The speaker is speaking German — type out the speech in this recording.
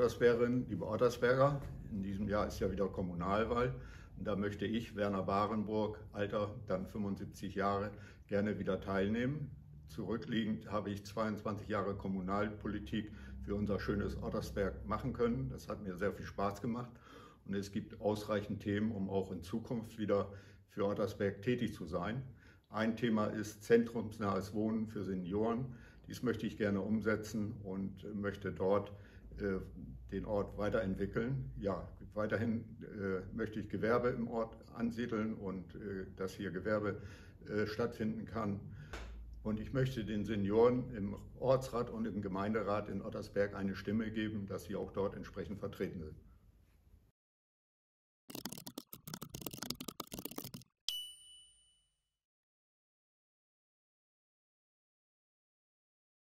Ottersbergerinnen, liebe Ottersberger, in diesem Jahr ist ja wieder Kommunalwahl und da möchte ich, Werner Barenburg, Alter dann 75 Jahre, gerne wieder teilnehmen. Zurückliegend habe ich 22 Jahre Kommunalpolitik für unser schönes Ottersberg machen können. Das hat mir sehr viel Spaß gemacht und es gibt ausreichend Themen, um auch in Zukunft wieder für Ottersberg tätig zu sein. Ein Thema ist zentrumsnahes Wohnen für Senioren. Dies möchte ich gerne umsetzen und möchte dort den Ort weiterentwickeln. Ja, weiterhin möchte ich Gewerbe im Ort ansiedeln und dass hier Gewerbe stattfinden kann. Und ich möchte den Senioren im Ortsrat und im Gemeinderat in Ottersberg eine Stimme geben, dass sie auch dort entsprechend vertreten sind.